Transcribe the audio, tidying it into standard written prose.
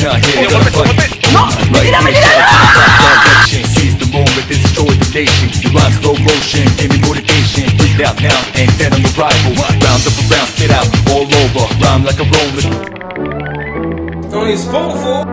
not here to fight. Right, seize the moment, destroy the nation. Your rhyme slow motion, give me motivation. Breathe out now, and then on the rival. Round up around, spit out all over. Rhyme like a roller. Only a spoonful.